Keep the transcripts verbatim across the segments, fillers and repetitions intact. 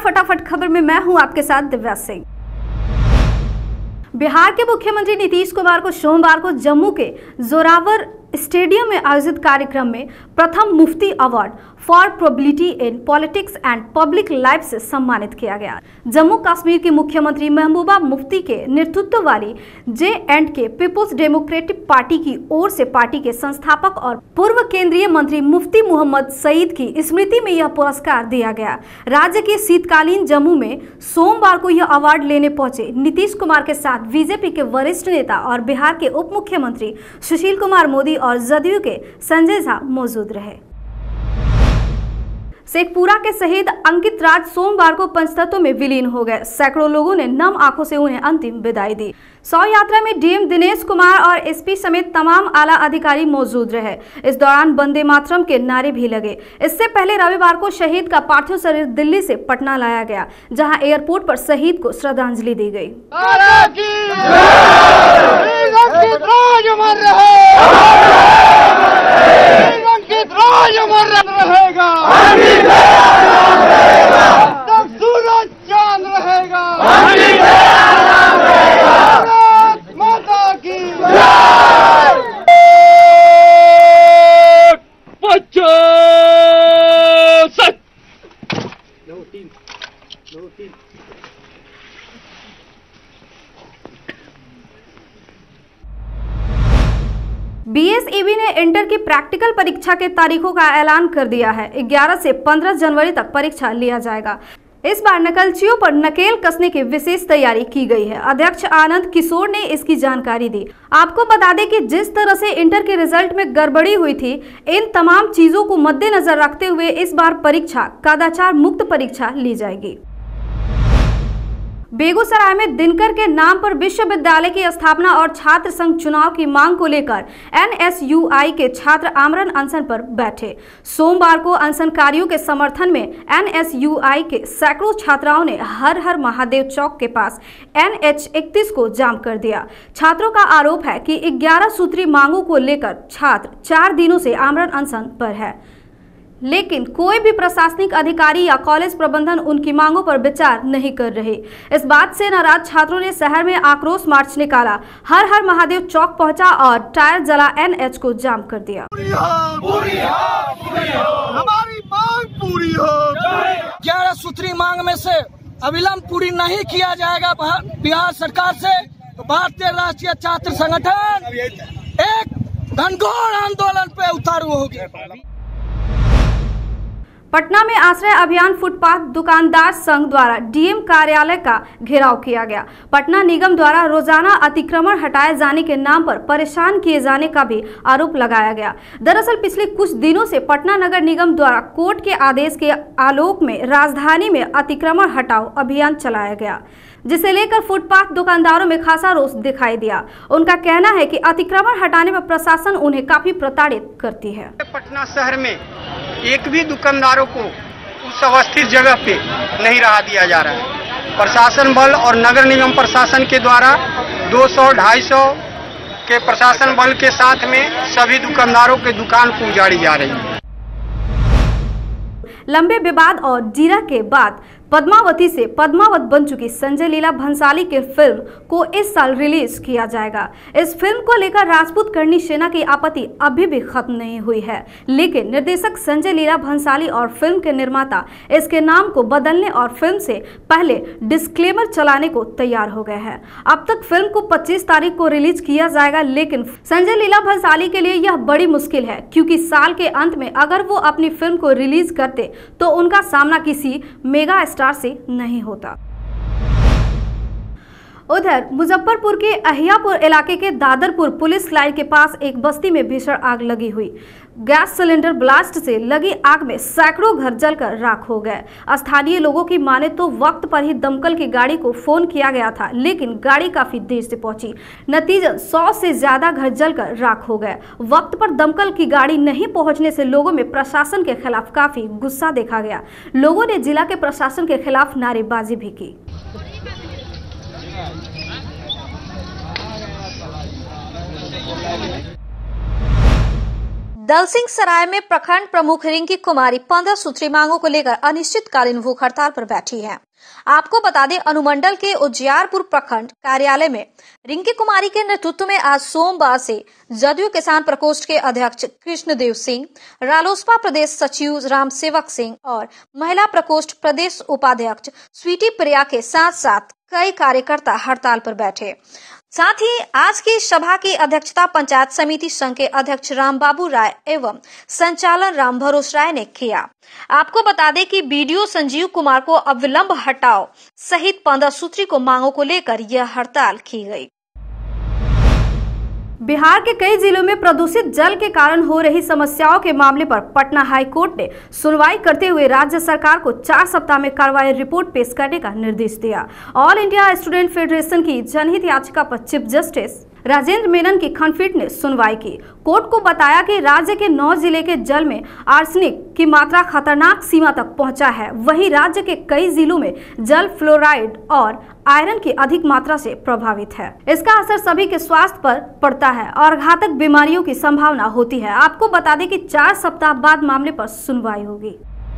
फटाफट खबर में मैं हूं आपके साथ दिव्या सिंह। बिहार के मुख्यमंत्री नीतीश कुमार को सोमवार को जम्मू के जोरावर स्टेडियम में आयोजित कार्यक्रम में प्रथम Mufti award for probability in politics and public life से सम्मानित किया गया। जम्मू कश्मीर की मुख्यमंत्री महबूबा मुफ्ती के नेतृत्व वाली J and K people's democratic party की ओर से पार्टी के संस्थापक और पूर्व केंद्रीय मंत्री मुफ्ती मोहम्मद सईद की स्मृति में यह पुरस्कार दिया गया। राज्य के शीतकालीन जम्मू में सोमवार को यह अवार्ड लेने पहुंचे नीतीश कुमार के साथ बीजेपी के वरिष्ठ नेता और बिहार के उप मुख्यमंत्री सुशील कुमार मोदी और जदयू के संजय झा मौजूद रहे। शेखपुरा के शहीद अंकित राज सोमवार को पंचतत्व में विलीन हो गए। सैकड़ों लोगों ने नम आंखों से उन्हें अंतिम विदाई दी। शव यात्रा में डीएम दिनेश कुमार और एसपी समेत तमाम आला अधिकारी मौजूद रहे। इस दौरान वंदे मातरम के नारे भी लगे। इससे पहले रविवार को शहीद का पार्थिव शरीर दिल्ली से पटना लाया गया, जहां एयरपोर्ट पर शहीद को श्रद्धांजलि दी गई। बीएसईबी ने इंटर की प्रैक्टिकल परीक्षा के तारीखों का ऐलान कर दिया है। ग्यारह से पंद्रह जनवरी तक परीक्षा लिया जाएगा। इस बार नकलचियों पर नकेल कसने की विशेष तैयारी की गई है। अध्यक्ष आनंद किशोर ने इसकी जानकारी दी। आपको बता दें कि जिस तरह से इंटर के रिजल्ट में गड़बड़ी हुई थी, इन तमाम चीजों को मद्देनजर रखते हुए इस बार परीक्षा कदाचार मुक्त परीक्षा ली जाएगी। बेगूसराय में दिनकर के नाम पर विश्वविद्यालय की स्थापना और छात्र संघ चुनाव की मांग को लेकर एनएसयूआई के छात्र आमरण अनशन पर बैठे। सोमवार को अनशनकारियों के समर्थन में एनएसयूआई के सैकड़ों छात्राओं ने हर हर महादेव चौक के पास एनएच इकतीस को जाम कर दिया। छात्रों का आरोप है कि ग्यारह सूत्री मांगों को लेकर छात्र चार दिनों से आमरण अनशन पर है, लेकिन कोई भी प्रशासनिक अधिकारी या कॉलेज प्रबंधन उनकी मांगों पर विचार नहीं कर रहे। इस बात से नाराज छात्रों ने शहर में आक्रोश मार्च निकाला, हर हर महादेव चौक पहुंचा और टायर जला एनएच को जाम कर दिया। पूरी हो, पूरी हो, पूरी हो, हमारी मांग पूरी हो। ग्यारह सूत्री मांग में से अविलंब पूरी नहीं किया जाएगा बिहार सरकार से, तो भारतीय राष्ट्रीय छात्र संगठन एक घनघोर आंदोलन पे उतारू होगी। पटना में आश्रय अभियान फुटपाथ दुकानदार संघ द्वारा डीएम कार्यालय का घेराव किया गया। पटना निगम द्वारा रोजाना अतिक्रमण हटाए जाने के नाम पर परेशान किए जाने का भी आरोप लगाया गया। दरअसल पिछले कुछ दिनों से पटना नगर निगम द्वारा कोर्ट के आदेश के आलोक में राजधानी में अतिक्रमण हटाओ अभियान चलाया गया, जिसे लेकर फुटपाथ दुकानदारों में खासा रोष दिखाई दिया। उनका कहना है कि अतिक्रमण हटाने में प्रशासन उन्हें काफी प्रताड़ित करती है। पटना शहर में एक भी दुकानदारों को उस अवस्थित जगह पे नहीं रहा दिया जा रहा है। प्रशासन बल और नगर निगम प्रशासन के द्वारा दो सौ ढाई सौ के प्रशासन बल के साथ में सभी दुकानदारों के दुकान को उजाड़ी जा रही है। लंबे विवाद और जीरा के बाद पद्मावती से पद्मावत बन चुकी संजय लीला भंसाली की फिल्म को इस साल रिलीज किया जाएगा। इस फिल्म को लेकर राजपूत करनी सेना की आपत्ति अभी भी खत्म नहीं हुई है, लेकिन निर्देशक संजय लीला भंसाली और फिल्म के निर्माता इसके नाम को बदलने और फिल्म से पहले डिस्क्लेमर चलाने को तैयार हो गए हैं। अब तक फिल्म को पच्चीस तारीख को रिलीज किया जाएगा, लेकिन संजय लीला भंसाली के लिए यह बड़ी मुश्किल है, क्योंकि साल के अंत में अगर वो अपनी फिल्म को रिलीज करते तो उनका सामना किसी मेगा स्टार से नहीं होता। उधर मुजफ्फरपुर के अहियापुर इलाके के दादरपुर पुलिस लाइन के पास एक बस्ती में भीषण आग लगी हुई। गैस सिलेंडर ब्लास्ट से लगी आग में सैकड़ों घर जलकर राख हो गए। स्थानीय लोगों की माने तो वक्त पर ही दमकल की गाड़ी को फोन किया गया था, लेकिन गाड़ी काफी देर से पहुंची। नतीजन सौ से ज्यादा घर जलकर राख हो गए। वक्त पर दमकल की गाड़ी नहीं पहुंचने से लोगों में प्रशासन के खिलाफ काफी गुस्सा देखा गया। लोगों ने जिला के प्रशासन के खिलाफ नारेबाजी भी की। दलसिंह सराय में प्रखंड प्रमुख रिंकी कुमारी पंद्रह सूत्री मांगों को लेकर अनिश्चितकालीन भूख हड़ताल पर बैठी हैं। आपको बता दें, अनुमंडल के उजियारपुर प्रखंड कार्यालय में रिंकी कुमारी के नेतृत्व में आज सोमवार से जदयू किसान प्रकोष्ठ के अध्यक्ष कृष्णदेव सिंह, रालोसपा प्रदेश सचिव राम सेवक सिंह और महिला प्रकोष्ठ प्रदेश उपाध्यक्ष स्वीटी प्रिया के साथ साथ कई कार्यकर्ता हड़ताल पर बैठे। साथ ही आज की सभा की अध्यक्षता पंचायत समिति संघ के अध्यक्ष रामबाबू राय एवं संचालन राम भरोस राय ने किया। आपको बता दें कि बीडीओ संजीव कुमार को अविलंब हटाओ सहित पंद्रह सूत्री को मांगों को लेकर यह हड़ताल की गई। बिहार के कई जिलों में प्रदूषित जल के कारण हो रही समस्याओं के मामले पर पटना हाई कोर्ट ने सुनवाई करते हुए राज्य सरकार को चार सप्ताह में कार्रवाई रिपोर्ट पेश करने का निर्देश दिया। ऑल इंडिया स्टूडेंट फेडरेशन की जनहित याचिका पर चीफ जस्टिस राजेंद्र मेनन की खंडपीठ ने सुनवाई की। कोर्ट को बताया कि राज्य के नौ जिले के जल में आर्सेनिक की मात्रा खतरनाक सीमा तक पहुंचा है। वहीं राज्य के कई जिलों में जल फ्लोराइड और आयरन की अधिक मात्रा से प्रभावित है। इसका असर सभी के स्वास्थ्य पर पड़ता है और घातक बीमारियों की संभावना होती है। आपको बता दें कि चार सप्ताह बाद मामले पर सुनवाई होगी।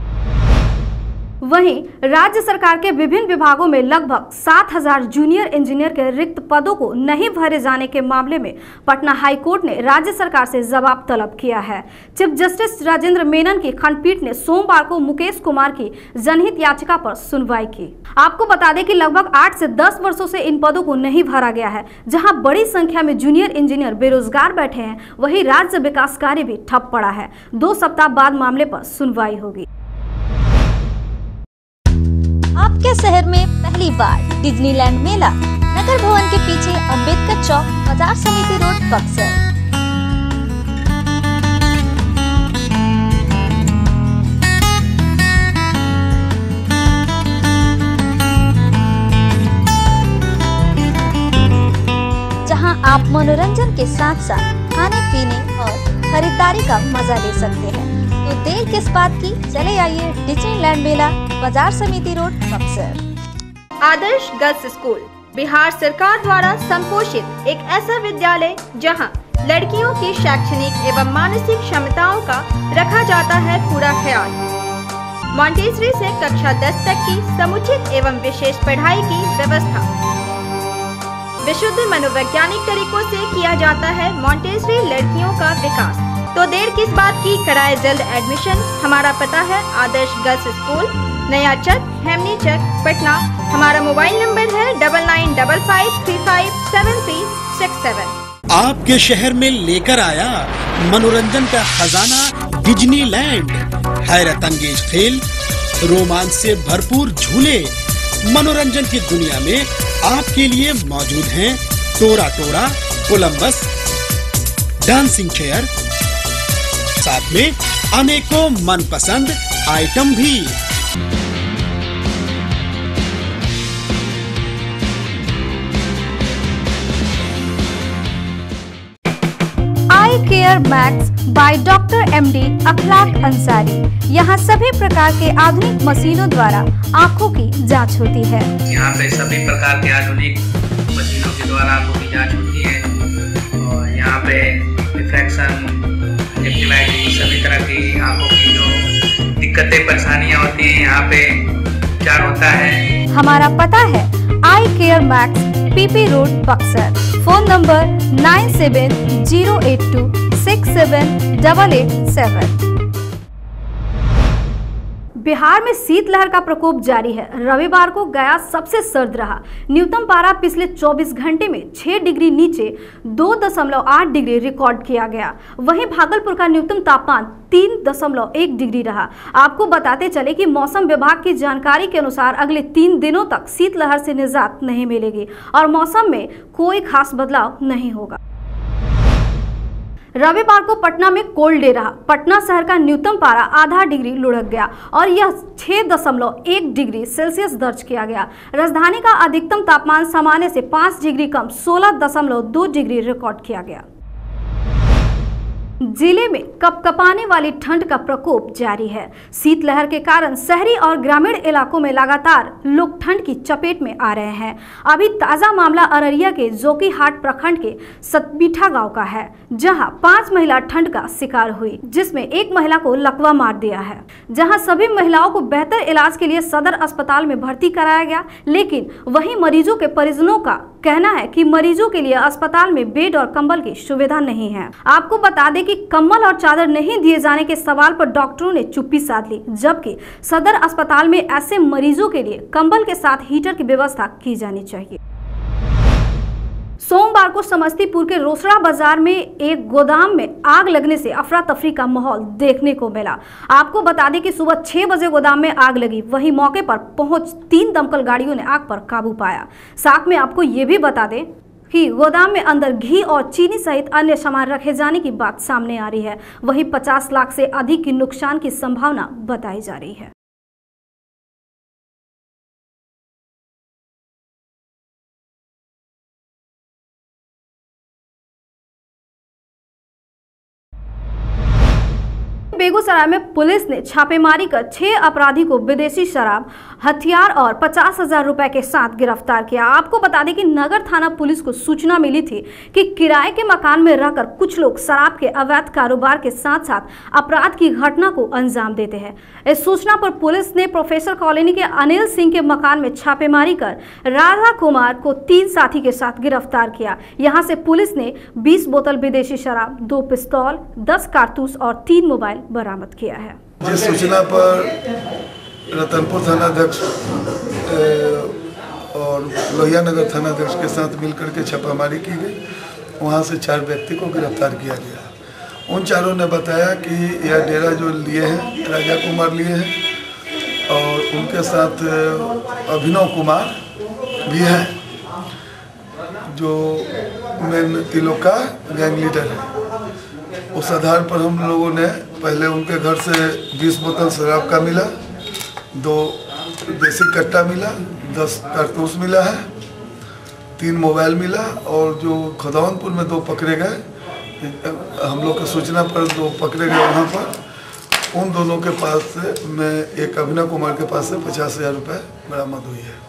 वहीं राज्य सरकार के विभिन्न विभागों में लगभग सात हजार जूनियर इंजीनियर के रिक्त पदों को नहीं भरे जाने के मामले में पटना हाई कोर्ट ने राज्य सरकार से जवाब तलब किया है। चीफ जस्टिस राजेंद्र मेनन की खंडपीठ ने सोमवार को मुकेश कुमार की जनहित याचिका पर सुनवाई की। आपको बता दें कि लगभग आठ से दस वर्षों से इन पदों को नहीं भरा गया है। जहां बड़ी संख्या में जूनियर इंजीनियर बेरोजगार बैठे हैं, वहीं राज्य विकास कार्य भी ठप पड़ा है। दो सप्ताह बाद मामले पर सुनवाई होगी। आपके शहर में पहली बार डिज्नीलैंड मेला नगर भवन के पीछे अम्बेडकर चौक, बाजार समिति रोड, बक्सर। जहां आप मनोरंजन के साथ साथ खाने पीने और खरीदारी का मजा ले सकते हैं। तो देर किस बात की, चले आइए डिज्नीलैंड मेला, बाजार समिति road, Buxar. Adarsh girls school Bihar सरकार द्वारा संपोषित एक ऐसा विद्यालय जहां लड़कियों की शैक्षणिक एवं मानसिक क्षमताओं का रखा जाता है पूरा ख्याल। मॉन्टेसरी से कक्षा दस तक की समुचित एवं विशेष पढ़ाई की व्यवस्था। विशुद्ध मनोवैज्ञानिक तरीकों से किया जाता है मॉन्टेसरी लड़कियों का विकास। तो देर किस बात की, कराए जल्द एडमिशन। हमारा पता है आदर्श गर्ल्स स्कूल, नया चक, हेमनी चक, पटना। हमारा मोबाइल नंबर है double nine double five three five seven three six seven. आपके शहर में लेकर आया मनोरंजन का खजाना डिज्नीलैंड। हैरत अंगेज खेल, रोमांच से भरपूर झूले, मनोरंजन की दुनिया में आपके लिए मौजूद हैं Tora Tora, Columbus, dancing chair, साथ में अनेकों मनपसंद आइटम भी। Eye care max by doctor M D Akhlaq Ansari. यहाँ सभी प्रकार के आधुनिक मशीनों द्वारा आँखों की जांच होती है। यहाँ पे सभी प्रकार के आधुनिक मशीनों के द्वारा आँखों की जांच होती है और यहाँ पे रिफ्रैक्शन, सभी तरह की आंखों की जो दिक्कतें परेशानियां होती हैं यहाँ पे उपचार होता है। हमारा पता है eye care max, PP road, Buxar. Phone number nine seven zero eight two six seven double eight seven. Bihar में शीतलहर का प्रकोप जारी है। रविवार को गया सबसे सर्द रहा। न्यूनतम पारा पिछले चौबीस घंटे में छह डिग्री नीचे दो दशमलव आठ डिग्री रिकॉर्ड किया गया। वहीं भागलपुर का न्यूनतम तापमान तीन दशमलव एक डिग्री रहा। आपको बताते चले कि मौसम विभाग की जानकारी के अनुसार अगले तीन दिनों तक शीतलहर से निजात नहीं मिलेगी और मौसम में कोई खास बदलाव नहीं होगा। रविवार को पटना में कोल्ड डे रहा। पटना शहर का न्यूनतम पारा आधा डिग्री लुढ़क गया और यह छह दशमलव एक डिग्री सेल्सियस दर्ज किया गया। राजधानी का अधिकतम तापमान सामान्य से पाँच डिग्री कम सोलह दशमलव दो डिग्री रिकॉर्ड किया गया। जिले में कपकपाने वाली ठंड का प्रकोप जारी है। शीतलहर के कारण शहरी और ग्रामीण इलाकों में लगातार लोग ठंड की चपेट में आ रहे हैं। अभी ताजा मामला अररिया के जोकीहाट प्रखंड के सतबीठा गांव का है, जहां पांच महिला ठंड का शिकार हुई, जिसमें एक महिला को लकवा मार दिया है। जहां सभी महिलाओं को बेहतर इलाज के लिए सदर अस्पताल में भर्ती कराया गया, लेकिन वहीं मरीजों के परिजनों का कहना है कि मरीजों के लिए अस्पताल में बेड और कंबल की सुविधा नहीं है। आपको बता दें कि कंबल और चादर नहीं दिए जाने के सवाल पर डॉक्टरों ने चुप्पी साध ली, जबकि सदर अस्पताल में ऐसे मरीजों के लिए कंबल के साथ हीटर की व्यवस्था की जानी चाहिए। सोमवार को समस्तीपुर के रोसड़ा बाजार में एक गोदाम में आग लगने से अफरा तफरी का माहौल देखने को मिला। आपको बता दें कि सुबह छह बजे गोदाम में आग लगी। वहीं मौके पर पहुंच तीन दमकल गाड़ियों ने आग पर काबू पाया। साथ में आपको ये भी बता दें कि गोदाम में अंदर घी और चीनी सहित अन्य सामान रखे जाने की बात सामने आ रही है। वहीं पचास लाख से अधिक की नुकसान की संभावना बताई जा रही है। बेगूसराय में पुलिस ने छापेमारी कर छह अपराधी को विदेशी शराब, हथियार और पचास हजार रुपए के साथ गिरफ्तार किया। आपको बता दें कि नगर थाना पुलिस को सूचना मिली थी कि किराए के मकान में रहकर कुछ लोग शराब के अवैध कारोबार के साथ साथ अपराध की घटना को अंजाम देते हैं। इस सूचना पर पुलिस ने प्रोफेसर कॉलोनी के अनिल सिंह के मकान में छापेमारी कर राधा कुमार को तीन साथी के साथ गिरफ्तार किया। यहाँ से पुलिस ने बीस बोतल विदेशी शराब, दो पिस्तौल, दस कारतूस और तीन मोबाइल बरामद किया है। जिस सूचना पर रतनपुर थानाध्यक्ष और लोहिया नगर थानाध्यक्ष के साथ मिलकर के छापामारी की गई, वहां से चार व्यक्ति को गिरफ्तार किया गया। उन चारों ने बताया कि यह डेरा जो लिए हैं राजा कुमार लिए हैं और उनके साथ अभिनव कुमार भी हैं, जो मेन तीनों का गैंग लीडर है। उस आधार पर हम लोगों ने पहले उनके घर से बीस बोतल शराब का मिला, दो देसी कट्टा मिला, दस कारतूस मिला है, तीन मोबाइल मिला और जो खदौनपुर में दो पकड़े गए, हम लोग की सूचना पर दो पकड़े गए वहाँ पर, उन दोनों के पास से में एक अभिनव कुमार के पास से पचास हजार रुपये बरामद हुई है।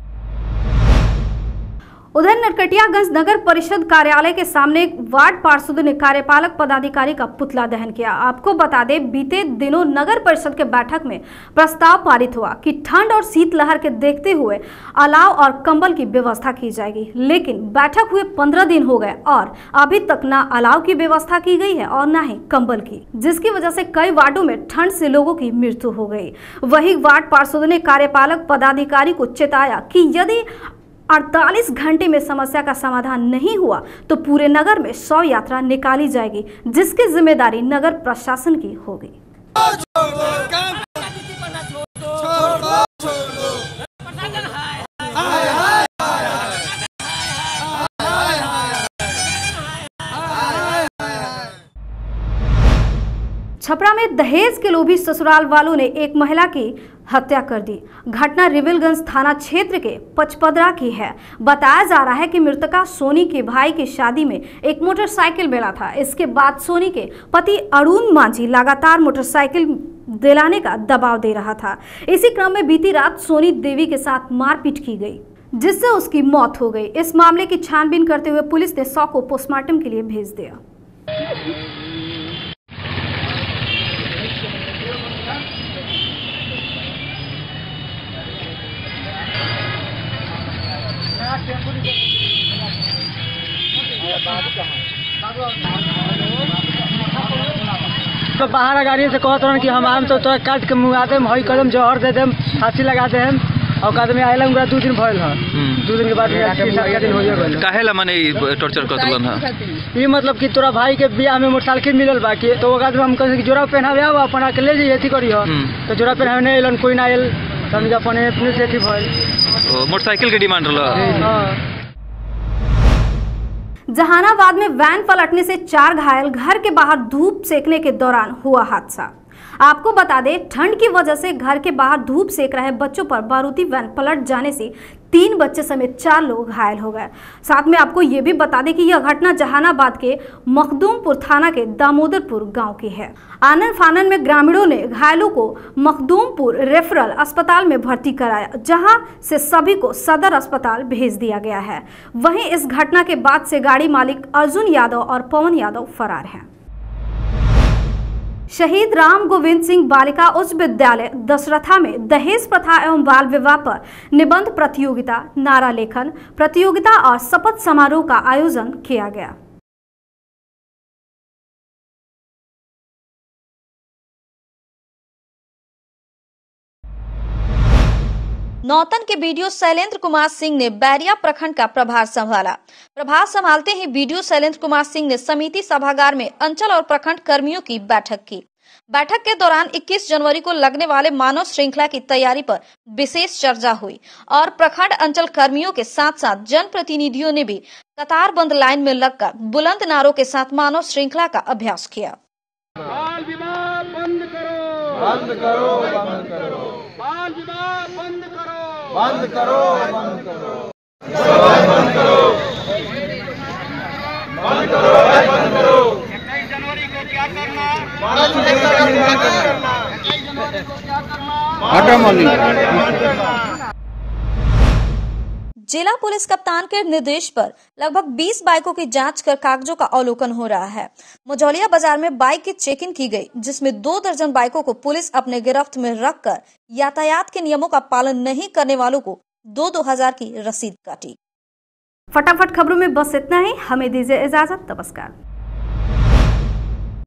उधर नरकटियागंज नगर परिषद कार्यालय के सामने एक वार्ड पार्षद ने कार्यपालक पदाधिकारी का पुतला दहन किया। आपको बता दें, बीते दिनों नगर परिषद के बैठक में प्रस्ताव पारित हुआ कि ठंड और शीतलहर के देखते हुए अलाव और कंबल की व्यवस्था की जाएगी, लेकिन बैठक हुए पंद्रह दिन हो गए और अभी तक न अलाव की व्यवस्था की गई है और न ही कंबल की, जिसकी वजह से कई वार्डों में ठंड से लोगों की मृत्यु हो गई। वही वार्ड पार्षद ने कार्यपालक पदाधिकारी को चेताया कि यदि अड़तालीस घंटे में समस्या का समाधान नहीं हुआ तो पूरे नगर में शव यात्रा निकाली जाएगी, जिसकी जिम्मेदारी नगर प्रशासन की होगी। छपरा में दहेज के लोभी ससुराल वालों ने एक महिला की हत्या कर दी। घटना रिविलगंज थाना क्षेत्र के पचपदरा की है। बताया जा रहा है कि मृतका सोनी के भाई की शादी में एक मोटरसाइकिल मिला था। इसके बाद सोनी के पति अरुण मांझी लगातार मोटरसाइकिल दिलाने का दबाव दे रहा था। इसी क्रम में बीती रात सोनी देवी के साथ मारपीट की गई, जिससे उसकी मौत हो गई। इस मामले की छानबीन करते हुए पुलिस ने शव को पोस्टमार्टम के लिए भेज दिया। तो बाहर गाड़ी से कहत रहन कि हम आम तो तोरा काट के मुँगा देम, हई कदम जहर दे देम, फांसी लगा देम। और आदमी आइला उनका दो दिन भइल ह, दो दिन के बाद दिन हो गइल। काहे ला माने टॉर्चर करत रहन ह? ये मतलब कि तोरा भाई के बियाह में मोटरसाइकिल मिलल बा कि तो ओकरा हम कहे कि जोड़ा पहनावे आवा अपन आके ले जाइए एथी करी ह, तो जोड़ा पहनावे नहीं एलन, कोई ना आइल, समझ अपन अपने से एथी भइल। मोटरसाइकिल के डिमांड रहल। जहानाबाद में वैन पलटने से चार घायल, घर के बाहर धूप सेकने के दौरान हुआ हादसा। आपको बता दें, ठंड की वजह से घर के बाहर धूप सेक रहे बच्चों पर बारूदी वैन पलट जाने से तीन बच्चे समेत चार लोग घायल हो गए। साथ में आपको ये भी बता दें कि यह घटना जहानाबाद के मखदूमपुर थाना के दामोदरपुर गांव की है। आनन फानन में ग्रामीणों ने घायलों को मखदूमपुर रेफरल अस्पताल में भर्ती कराया, जहां से सभी को सदर अस्पताल भेज दिया गया है। वहीं इस घटना के बाद से गाड़ी मालिक अर्जुन यादव और पवन यादव फरार हैं। शहीद राम गोविंद सिंह बालिका उच्च विद्यालय दशरथा में दहेज प्रथा एवं बाल विवाह पर निबंध प्रतियोगिता, नारा लेखन प्रतियोगिता और शपथ समारोह का आयोजन किया गया। नौतन के बीडीओ शैलेंद्र कुमार सिंह ने बैरिया प्रखंड का प्रभार संभाला। प्रभार संभालते ही बीडीओ शैलेंद्र कुमार सिंह ने समिति सभागार में अंचल और प्रखंड कर्मियों की बैठक की। बैठक के दौरान इक्कीस जनवरी को लगने वाले मानव श्रृंखला की तैयारी पर विशेष चर्चा हुई और प्रखंड अंचल कर्मियों के साथ साथ जनप्रतिनिधियों ने भी कतारबंद लाइन में लगकर बुलंद नारों के साथ मानव श्रृंखला का अभ्यास किया। बाल विवाह बंद करो, बंद करो, बंद करो, बाल विवाह बंद करो, बंद करो, बंद करो, बंद करो, बंद करो, बंद करो। इक्कीस जनवरी को क्या करना? इक्कीस जनवरी को क्या करना? जिला पुलिस कप्तान के निर्देश पर लगभग बीस बाइकों की जांच कर कागजों का अवलोकन हो रहा है। मझौलिया बाजार में बाइक की चेकिंग की गई, जिसमें दो दर्जन बाइकों को पुलिस अपने गिरफ्त में रखकर यातायात के नियमों का पालन नहीं करने वालों को दो दो हजार की रसीद काटी। फटाफट खबरों में बस इतना ही। हमें दीजिए इजाजत। नमस्कार।